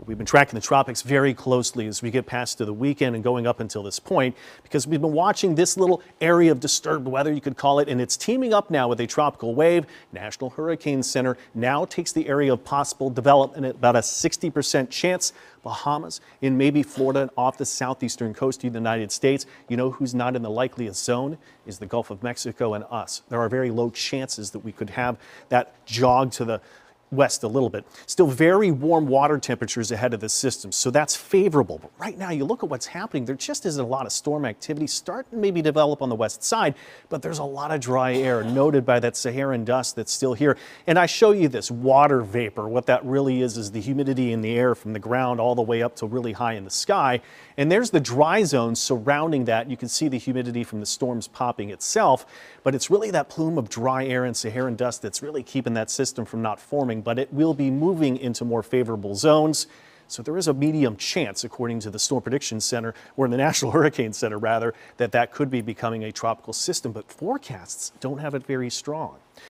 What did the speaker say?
We've been tracking the tropics very closely as we get past to the weekend and going up until this point, because we've been watching this little area of disturbed weather, you could call it, and it's teaming up now with a tropical wave. National Hurricane Center now takes the area of possible development at about a 60% chance. Bahamas and maybe Florida and off the southeastern coast of the United States. You know who's not in the likeliest zone is the Gulf of Mexico and us. There are very low chances that we could have that jog to the west a little bit. Still very warm water temperatures ahead of the system, so that's favorable. But right now, you look at what's happening, there just isn't a lot of storm activity starting to maybe develop on the west side, but there's a lot of dry air noted by that Saharan dust that's still here. And I show you this water vapor. What that really is the humidity in the air from the ground all the way up to really high in the sky. And there's the dry zone surrounding that. You can see the humidity from the storms popping itself, but it's really that plume of dry air and Saharan dust that's really keeping that system from not forming, but it will be moving into more favorable zones. So there is a medium chance, according to the Storm Prediction Center, or the National Hurricane Center rather, that that could be becoming a tropical system, but forecasts don't have it very strong.